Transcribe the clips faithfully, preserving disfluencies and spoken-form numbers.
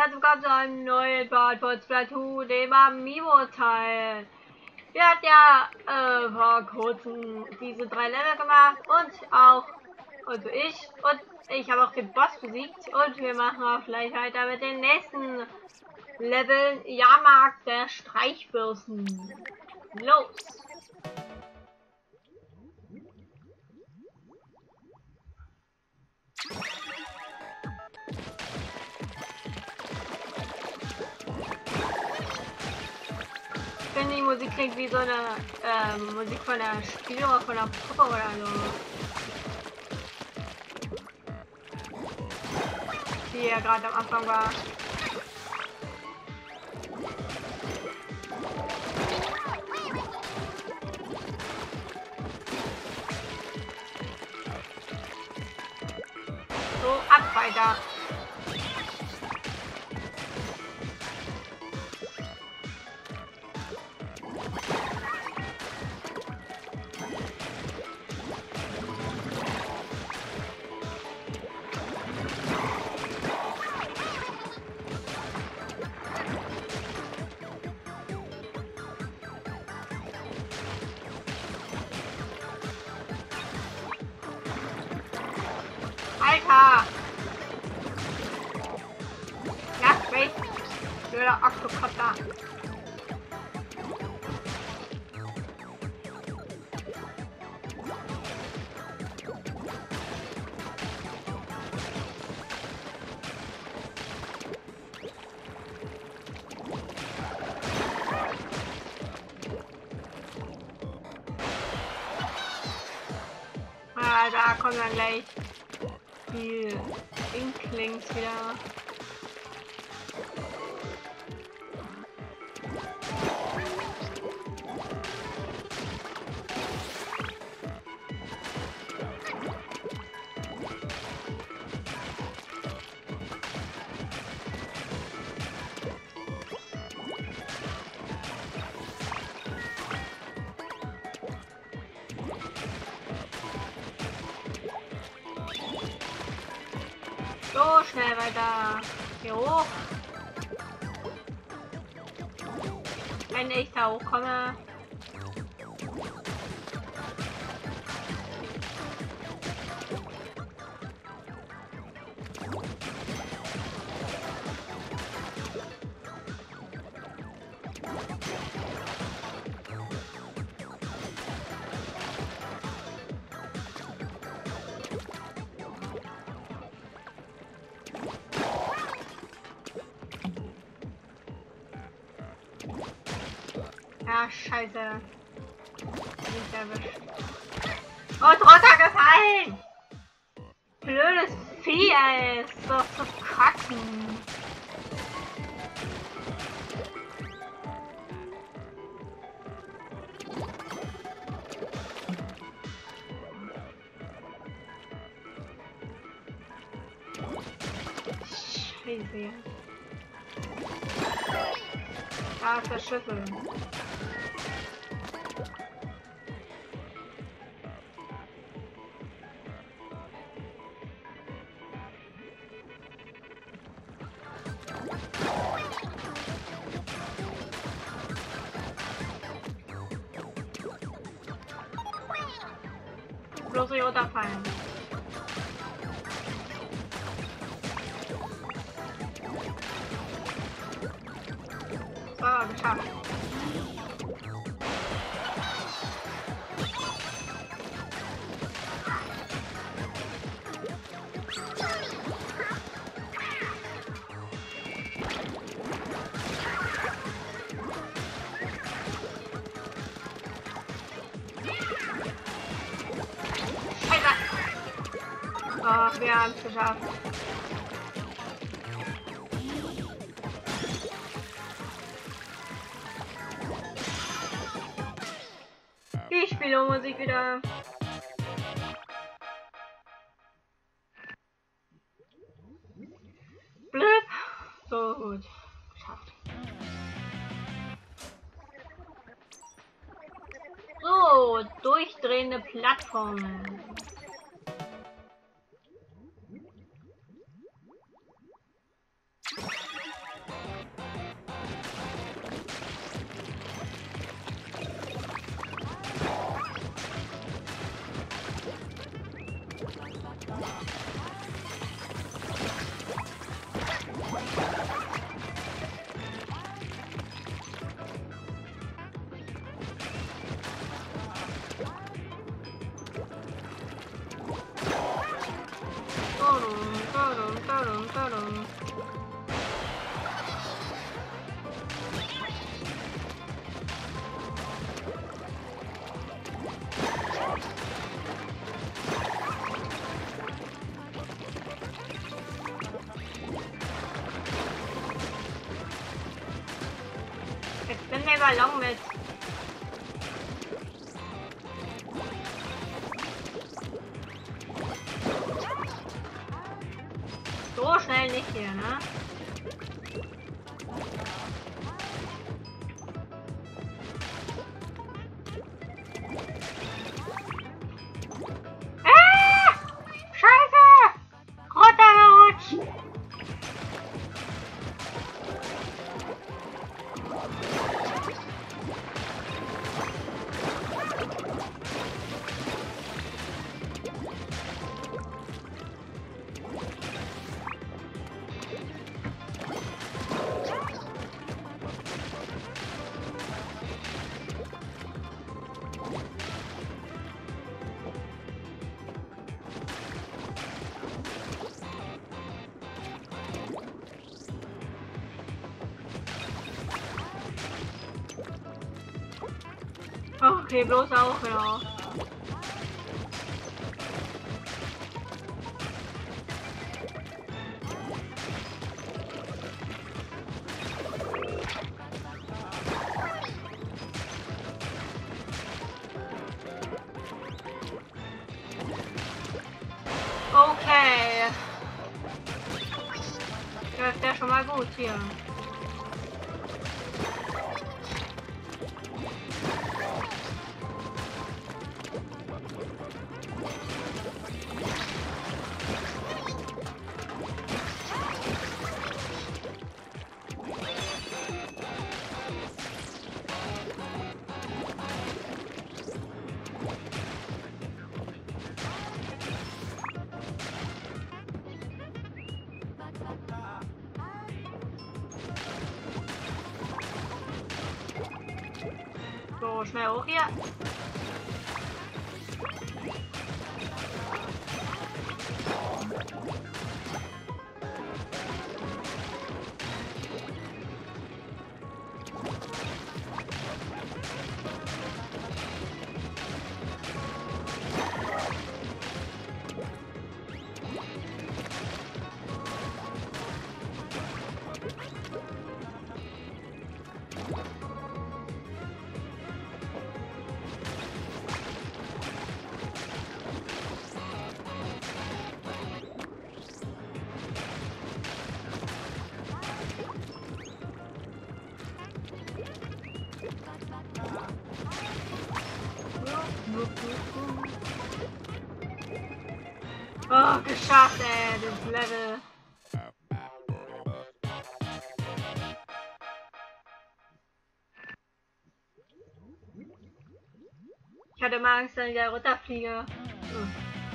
herzlich willkommen zu einem neuen Part von Splatoon, dem Amiibo-Teil. Wir hatten ja äh, vor kurzem diese drei Level gemacht und auch, also ich, und ich habe auch den Boss besiegt und wir machen auch gleich weiter mit den nächsten Leveln. Jahrmarkt der Streichbürsten. Los! Ich finde, die Musik klingt wie so eine ähm, Musik von der Spielere von der Puppe oder so. Die ja gerade am Anfang war. So, ab weiter. Alter! Lass mich! Blöder Oktopopper! Ah, da kommen dann gleich die Inklings wieder. So, schnell weiter. Hier hoch. Wenn ich da hochkomme. Ja, scheiße. Nicht erwischt. Und runtergefallen! Blödes Vieh, ey. Ist doch zu kacken. Scheiße. Da ist der Schlüssel. Bloß nicht runterfallen. So, geschafft. Oh, wir haben es geschafft. Die Spielmusik wieder. Blöd. So gut. Geschafft. So, durchdrehende Plattformen. Jetzt nimm den Ballon mit. So schnell nicht hier, ne? Ah! Scheiße! Runtergerutscht! Okay, bloß auch, ja. Okay. Läuft ja schon mal gut hier. So, schnell hoch hier. Oh, geschafft, ey, das Level. Ich hatte mal Angst, dass ich da runterfliege. Hm.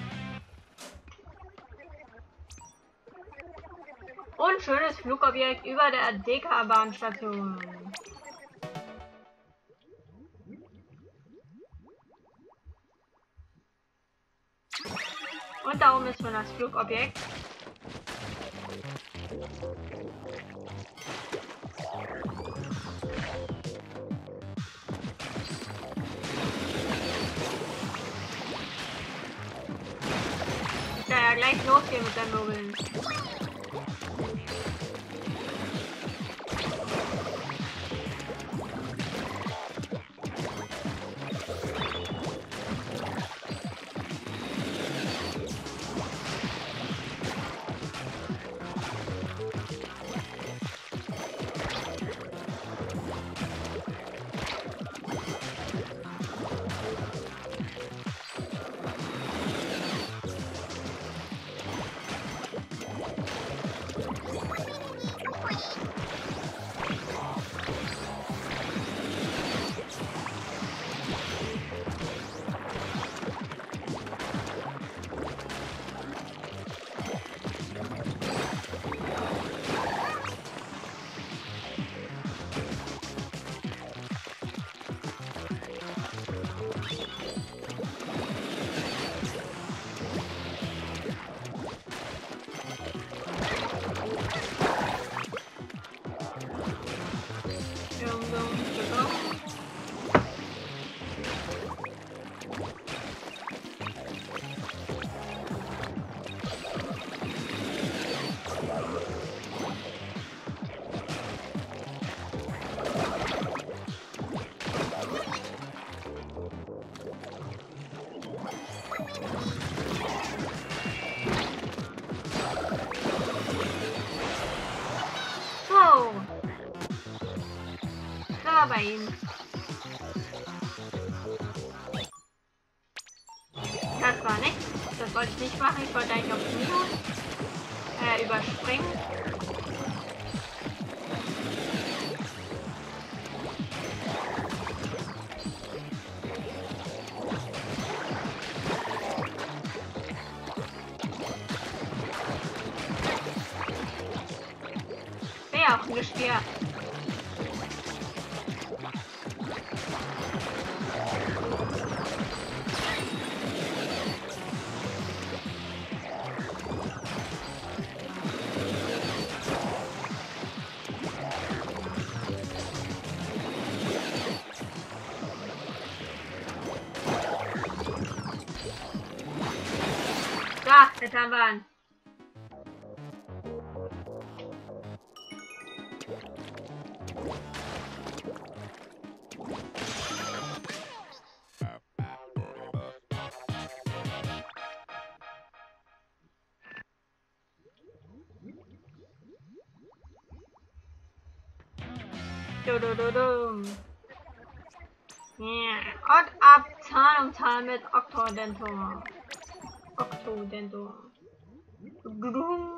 Und schönes Flugobjekt über der Deka-Bahnstation. Und da oben ist schon das Flugobjekt. Ich kann ja gleich losgehen mit der Nobeln. mal bei ihm. Das war nichts. Das wollte ich nicht machen. Ich wollte eigentlich auf Minus äh, überspringen. Auch gespielt. Da, jetzt haben wir ihn. Du, du, du, du. Yeah. Und ab Zahn um Zahn mit Octodentor. Octodentor. Du, du, du.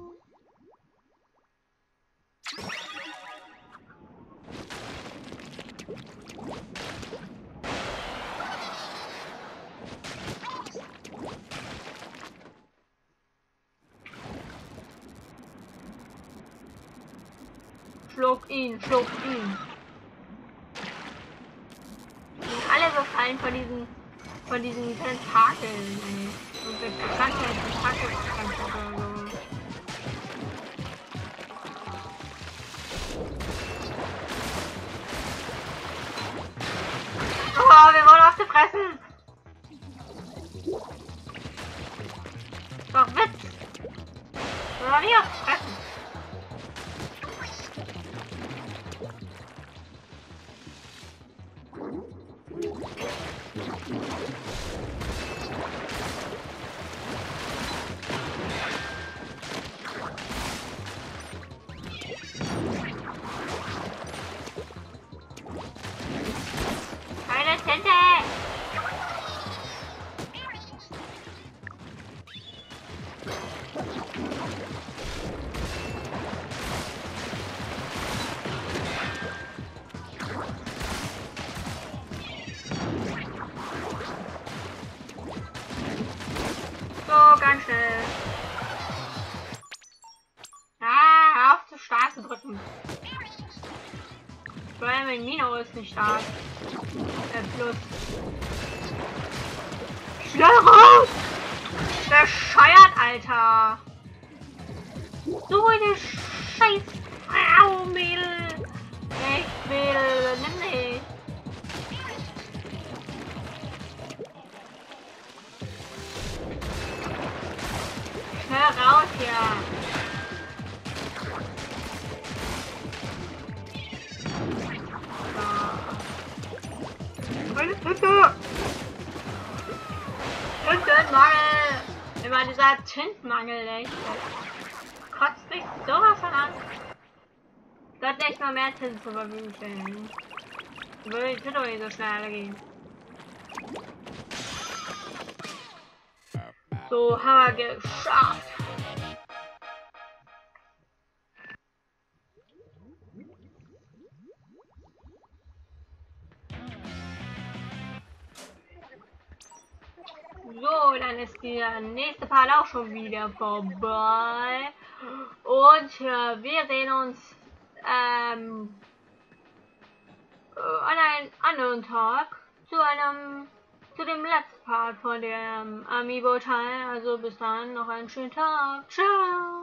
Schluck ihn, schluck ihn. Die sind alle befallen von diesen, von diesen Tentakeln, ey. Und der bekannte Tentakelkampf oder so. Oh, wir wollen auf die Fressen. Doch Witz. Wir wollen nicht auf die Fressen. Eine Tente! So, ganz schnell. Ah, hör auf zu stark zu drücken. Vor allem mein Mino ist nicht stark. Äh, plus. Schnell raus! Bescheuert, Alter! Du eine scheiß Frau, Mädel! Ich will, nimm dich! Schnell raus hier! Meine Tinte! Tintenmangel! Immer dieser Tintenmangel, echt. Kotzt mich sowas von an. Sollte echt mal mehr Tinten zur Verfügung stellen. Würde die Tinte nicht so schnell gehen. So, haben wir geschafft. So, dann ist der nächste Part auch schon wieder vorbei. Und äh, wir sehen uns ähm, äh, an einem anderen Tag zu einem zu dem letzten Part von dem Amiibo Teil. Also bis dann noch einen schönen Tag. Ciao.